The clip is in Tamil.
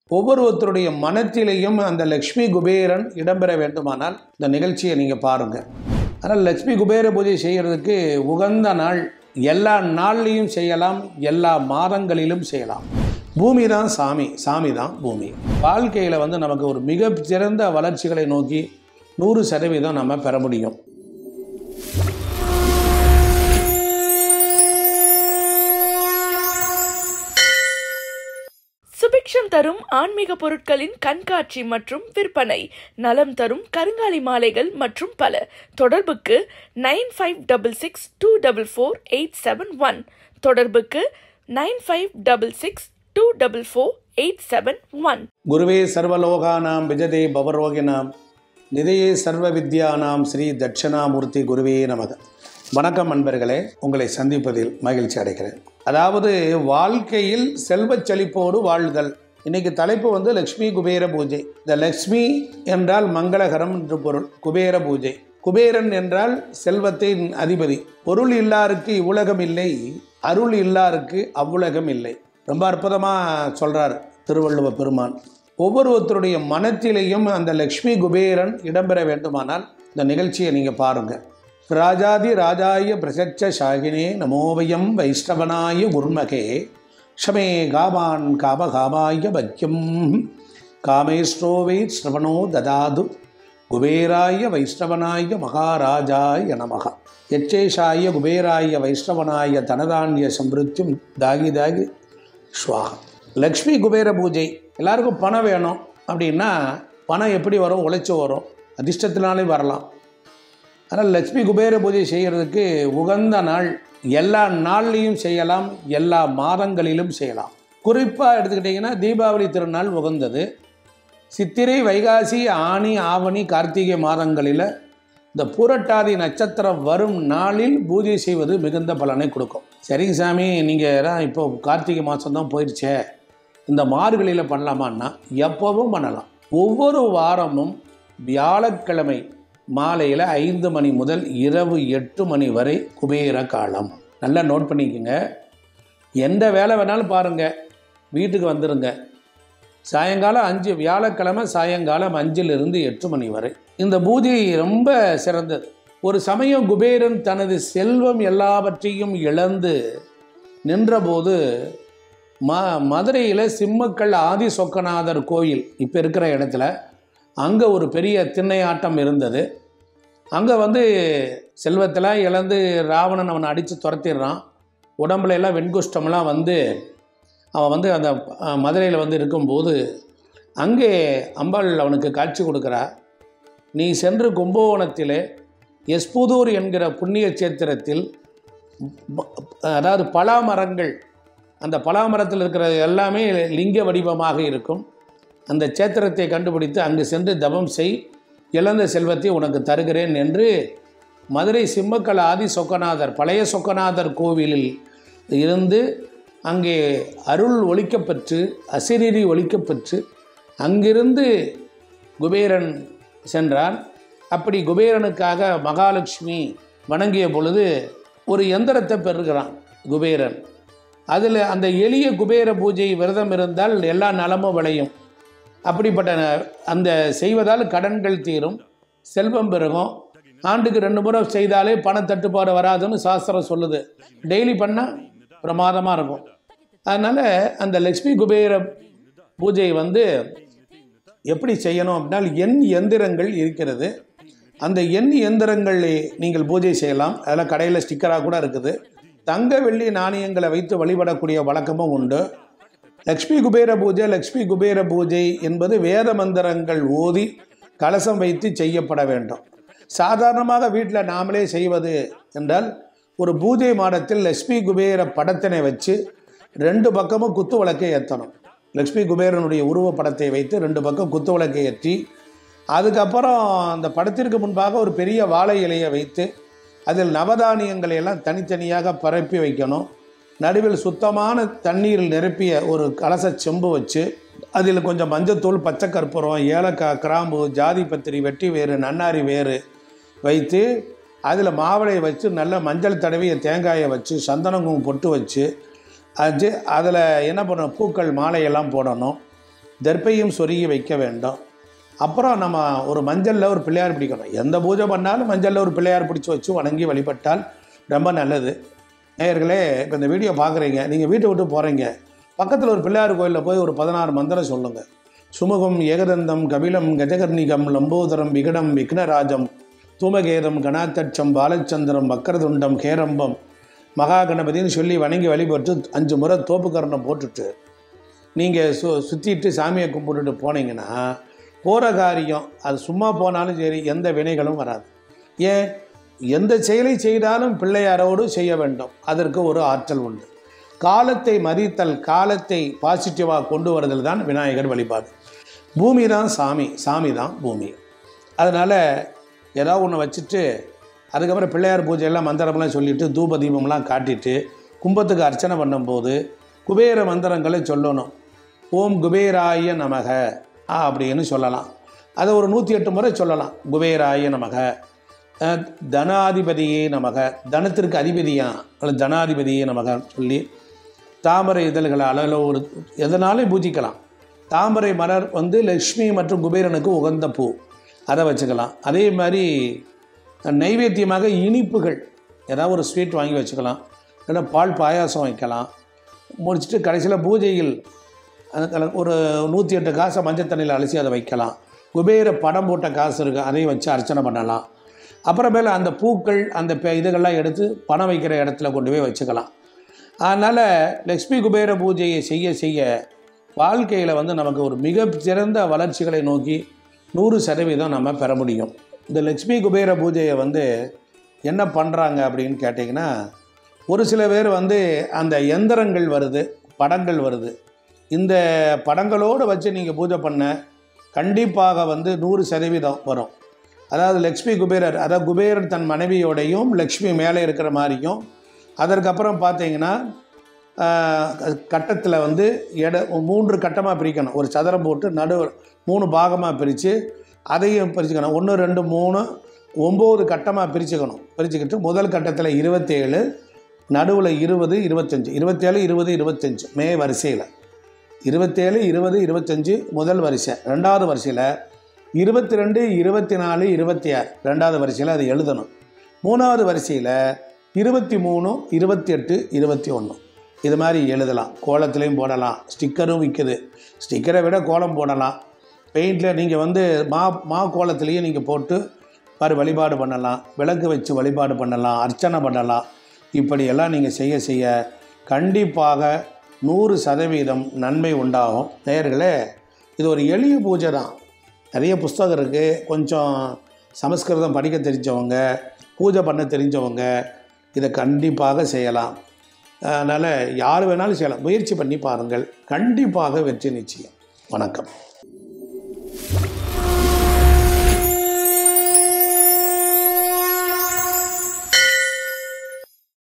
ஒவ்வொருவருடைய மனத்திலேயும் அந்த லக்ஷ்மி குபேரன் இடம்பெற வேண்டுமானால் இந்த நிகழ்ச்சியை நீங்கள் பாருங்கள். ஆனால் லக்ஷ்மி குபேர பூஜை செய்கிறதுக்கு உகந்த நாள் எல்லா நாள்லையும் செய்யலாம், எல்லா மாதங்களிலும் செய்யலாம். பூமி தான் சாமி, சாமி தான் பூமி. வாழ்க்கையில் நமக்கு ஒரு மிக சிறந்த வளர்ச்சிகளை நோக்கி 100% நம்ம பெற முடியும். சுபிக்ஷம் தரும் ஆன்மீக பொருட்களின் கண்காட்சி மற்றும் விற்பனை, நலம் தரும் கருங்காலி மாலைகள் மற்றும் பல. தொடர்புக்கு 9566244871. தொடர்புக்கு 9566244871. குருவே சர்வலோகானாம் விஜதே பவரோகினாம் நிதையே சர்வ வித்யானாம் ஸ்ரீ தட்சிணாமூர்த்தி குருவே நமக. வணக்கம் நண்பர்களே, உங்களை சந்திப்பதில் மகிழ்ச்சி அடைகிறேன். அதாவது வாழ்க்கையில் செல்வச் செழிப்போடு வாழ்தல். இன்னைக்கு தலைப்பு லக்ஷ்மி குபேர பூஜை. இந்த லக்ஷ்மி என்றால் மங்களகரம் என்று பொருள். குபேர பூஜை, குபேரன் என்றால் செல்வத்தின் அதிபதி. பொருள் இல்லாருக்கு இவ்வுலகம் இல்லை, அருள் இல்லாருக்கு அவ்வுலகம் இல்லை. ரொம்ப அற்புதமாக சொல்றார் திருவள்ளுவ பெருமான். ஒவ்வொருவருடைய மனத்திலேயும் அந்த லக்ஷ்மி குபேரன் இடம்பெற வேண்டுமானால் இந்த நிகழ்ச்சியை நீங்கள் பாருங்கள். ராஜாதி ராஜாய பிரசச்ச சாகினே நமோவயம் வைஷ்ணவனாய குர்மகே ஷமே காமான் காமகாமாய பக்யம் காமேஸ்ரோவை ஸ்ரவணோ ததாது குபேராய வைஷ்ணவனாய மகாராஜாய நமக. யச்சேஷாய குபேராய வைஷ்ணவனாய தனதான்ய சம்பிருத்தியும் தாகி தாகி ஸ்வாகா. லக்ஷ்மி குபேர பூஜை. எல்லாருக்கும் பணம் வேணும் அப்படின்னா பணம் எப்படி வரும்? உழைச்சி வரும், அதிர்ஷ்டத்தினாலே வரலாம். ஆனால் லக்ஷ்மி குபேர பூஜை செய்கிறதுக்கு உகந்த நாள் எல்லா நாள்லையும் செய்யலாம், எல்லா மாதங்களிலும் செய்யலாம். குறிப்பாக எடுத்துக்கிட்டிங்கன்னா தீபாவளி திருநாள் உகந்தது. சித்திரை, வைகாசி, ஆனி, ஆவணி, கார்த்திகை மாதங்களில் இந்த பூரட்டாதி நட்சத்திரம் வரும் நாளில் பூஜை செய்வது மிகுந்த பலனை கொடுக்கும். சரிங்க சாமி, நீங்கள் இப்போ கார்த்திகை மாதம்தான் போயிடுச்சே, இந்த மார்கழியில் பண்ணலாமான்னா எப்போவும் பண்ணலாம். ஒவ்வொரு வாரமும் வியாழக்கிழமை மாலையில் 5 மணி முதல் இரவு 8 மணி வரை குபேர காலம். நல்லா நோட் பண்ணிக்கோங்க. எந்த வேலை வேணாலும் பாருங்கள், வீட்டுக்கு வந்துடுங்க. சாயங்காலம் 5, வியாழக்கிழமை சாயங்காலம் 5லிருந்து 8 மணி வரை இந்த பூஜை ரொம்ப சிறந்தது. ஒரு சமயம் குபேரன் தனது செல்வம் எல்லாவற்றையும் இழந்து நின்றபோது மதுரையில் சிம்மக்கல் ஆதி சொக்கநாதர் கோயில் இப்போ இருக்கிற இடத்துல அங்கே ஒரு பெரிய திண்ணையாட்டம் இருந்தது. அங்கே செல்வத்தெல்லாம் இழந்து ராவணன் அவனை அடித்து துரத்திடுறான். உடம்புல எல்லாம் வெண்குஷ்டமெல்லாம் அவன் அந்த மதுரையில் இருக்கும்போது அங்கே அம்பாள் அவனுக்கு காட்சி கொடுக்குறா. நீ சென்று கும்பகோணத்தில் எஸ்புதூர் என்கிற புண்ணிய சேத்திரத்தில், அதாவது பலாமரங்கள், அந்த பலாமரத்தில் இருக்கிற எல்லாமே லிங்க வடிவமாக இருக்கும். அந்த சேத்திரத்தை கண்டுபிடித்து அங்கு சென்று தவம் செய், இழந்த செல்வத்தை உனக்கு தருகிறேன் என்று மதுரை சிம்மக்கல் ஆதி சொக்கநாதர், பழைய சொக்கநாதர் கோவிலில் இருந்து அங்கே அருள் ஒலிக்கப்பெற்று, அசிரீரி ஒலிக்கப்பெற்று அங்கிருந்து குபேரன் சென்றான். அப்படி குபேரனுக்காக மகாலட்சுமி வணங்கிய பொழுது ஒரு எந்திரத்தை பெறுகிறான் குபேரன். அதில் அந்த எளிய குபேர பூஜை விரதம் இருந்தால் எல்லா நலமும் விளையும். அப்படிப்பட்ட அந்த செய்வதால் கடன்கள் தீரும், செல்வம் பெருகும். ஆண்டுக்கு 2 முறை செய்தாலே பணத்தட்டுப்பாடு வராதுன்னு சாஸ்திரம் சொல்லுது. டெய்லி பண்ணால் பிரமாதமாக இருக்கும். அதனால் அந்த லக்ஷ்மி குபேர பூஜை எப்படி செய்யணும் அப்படின்னா, எண் எந்திரங்கள் இருக்கிறது. அந்த எண் எந்திரங்களை நீங்கள் பூஜை செய்யலாம். அதில் கடையில் ஸ்டிக்கராக கூட இருக்குது. தங்க வெள்ளி நாணயங்களை வைத்து வழிபடக்கூடிய வழக்கமும் உண்டு. லக்ஷ்மி குபேர பூஜை, லக்ஷ்மி குபேர பூஜை என்பது வேத மந்திரங்கள் ஓதி கலசம் வைத்து செய்யப்பட வேண்டும். சாதாரணமாக வீட்டில் நாமளே செய்வது என்றால், ஒரு பூஜை மாடத்தில் லக்ஷ்மி குபேர படத்தினை வச்சு 2 பக்கமும் குத்து விளக்கை ஏற்றணும். லக்ஷ்மி குபேரனுடைய உருவ படத்தை வைத்து 2 பக்கம் குத்து விளக்கை ஏற்றி, அதுக்கப்புறம் அந்த படத்திற்கு முன்பாக ஒரு பெரிய வாழை இலையை வைத்து அதில் நவதானியங்களை எல்லாம் தனித்தனியாக பரப்பி வைக்கணும். நடுவில் சுத்தமான தண்ணீரில் நிரப்பிய ஒரு கலச செம்பு வச்சு அதில் கொஞ்சம் மஞ்சத்தூள், பச்சை கற்பூரம், ஏலக்காய், கிராம்பு, ஜாதி பத்திரி, வெட்டி வேறு, நன்னாரி வேறு வைத்து அதில் மாவளை வச்சு நல்ல மஞ்சள் தடவிய தேங்காயை வச்சு சந்தனமும் பொட்டு வச்சு அதில் என்ன பண்ணணும், பூக்கள் மாலையெல்லாம் போடணும். தர்ப்பையும் சொருகி வைக்க வேண்டும். அப்புறம் நம்ம ஒரு மஞ்சளில் ஒரு பிள்ளையார் பிடிக்கணும். எந்த பூஜை பண்ணாலும் மஞ்சளில் ஒரு பிள்ளையார் பிடிச்சி வச்சு வணங்கி வழிபட்டால் ரொம்ப நல்லது. நேயர்களே, இப்போ இந்த வீடியோ பார்க்குறீங்க, நீங்கள் வீட்டை விட்டு போகிறீங்க, பக்கத்தில் ஒரு பிள்ளையார் கோயிலில் போய் ஒரு 16 மந்திரம் சொல்லுங்கள். சுமுகம், ஏகதந்தம், கபிலம், கஜகர்ணிகம், லம்போதரம், விகடம், விக்னராஜம், தூமகேதம், கணாத்தட்சம், பாலச்சந்திரம், வக்கரதுண்டம், கேரம்பம், மகா கணபதினு சொல்லி வணங்கி வழிபட்டு 5 முறை தோப்புக்கரணம் போட்டுட்டு நீங்கள் சுற்றிட்டு சாமியை கும்பிட்டுட்டு போனீங்கன்னா போகிற காரியம் அது சும்மா போனாலும் சரி, எந்த வினைகளும் வராது. ஏன், எந்த செயலை செய்தாலும் பிள்ளையாரோடு செய்ய வேண்டும். அதற்கு ஒரு ஆற்றல் உண்டு. காலத்தை மதித்தல், காலத்தை பாசிட்டிவாக கொண்டு வருதல் தான் விநாயகர் வழிபாடு. பூமி தான் சாமி, சாமி தான் பூமி. அதனால் ஏதாவது ஒன்று வச்சுட்டு அதுக்கப்புறம் பிள்ளையார் பூஜையெல்லாம் மந்திரம்லாம் சொல்லிவிட்டு தூப தீபம்லாம் காட்டிட்டு கும்பத்துக்கு அர்ச்சனை பண்ணும்போது குபேர மந்திரங்களை சொல்லணும். ஓம் குபேராய நமக அப்படின்னு சொல்லலாம். அதை ஒரு 108 முறை சொல்லலாம். குபேராய நமக, தனாதிபதியே நமக, தனத்திற்கு அதிபதியா அல்லது தனாதிபதியே நமக சொல்லி தாமரை இதழ்களால் ஒரு எதனாலும் பூஜிக்கலாம். தாமரை மலர் வந்து லக்ஷ்மி மற்றும் குபேரனுக்கு உகந்த பூ, அதை வச்சுக்கலாம். அதே மாதிரி நைவேத்தியமாக இனிப்புகள் ஏதாவது ஒரு ஸ்வீட் வாங்கி வச்சுக்கலாம். இல்லைன்னா பால் பாயாசம் வைக்கலாம். முடிச்சுட்டு கடைசியில் பூஜையில் ஒரு 108 காசை மஞ்சள் தண்ணியில் அலசி அதை வைக்கலாம். குபேர படம் போட்ட காசு இருக்குது, அதையும் வச்சு அர்ச்சனை பண்ணலாம். அப்புறமேல அந்த பூக்கள் அந்த இதுகள்லாம் எடுத்து பணம் வைக்கிற இடத்துல கொண்டு போய் வச்சுக்கலாம். அதனால் லக்ஷ்மி குபேர பூஜையை செய்ய செய்ய வாழ்க்கையில் வந்து நமக்கு ஒரு மிக சிறந்த வளர்ச்சிகளை நோக்கி 100% நம்ம பெற முடியும். இந்த லக்ஷ்மி குபேர பூஜையை வந்து என்ன பண்ணுறாங்க அப்படின்னு கேட்டிங்கன்னா, ஒரு சில பேர் வந்து அந்த எந்திரங்கள் வருது, படங்கள் வருது, இந்த படங்களோடு வச்சு நீங்கள் பூஜை பண்ண கண்டிப்பாக வந்து 100% வரும். அதாவது லக்ஷ்மி குபேரர், அதாவது குபேரர் தன் மனைவியோடையும் லக்ஷ்மி மேலே இருக்கிற மாதிரியும், அதற்கப்புறம் பார்த்தீங்கன்னா கட்டத்தில் வந்து 3 கட்டமாக பிரிக்கணும். ஒரு சதுரம் போட்டு நடு 3 பாகமாக பிரித்து அதையும் பிரிச்சுக்கணும். 1 2 3 9 கட்டமாக பிரிச்சுக்கிட்டு முதல் கட்டத்தில் 27, நடுவில் 20 25, 27 20 25 மே வரிசையில் 27 20 25 முதல் வரிசை. ரெண்டாவது வரிசையில் 22 24 26 ரெண்டாவது வரிசையில் அது எழுதணும். மூணாவது வரிசையில் 23 28 21 இது மாதிரி எழுதலாம். கோலத்துலேயும் போடலாம், ஸ்டிக்கரும் விற்குது. ஸ்டிக்கரை விட கோலம் போடலாம். பெயிண்டில் நீங்கள் வந்து மா கோலத்துலேயும் நீங்கள் போட்டு வழிபாடு பண்ணலாம், விளக்கு வச்சு வழிபாடு பண்ணலாம், அர்ச்சனை பண்ணலாம். இப்படியெல்லாம் நீங்கள் செய்ய செய்ய கண்டிப்பாக 100% நன்மை உண்டாகும். நேயர்களே, இது ஒரு எளிய பூஜை தான். நிறைய புஸ்தகம் இருக்குது. கொஞ்சம் சமஸ்கிருதம் படிக்க தெரிஞ்சவங்க, பூஜை பண்ண தெரிஞ்சவங்க இதை கண்டிப்பாக செய்யலாம். அதனால் யார் வேணாலும் செய்யலாம். முயற்சி பண்ணி பாருங்கள், கண்டிப்பாக வெற்றி நிச்சயம். வணக்கம்.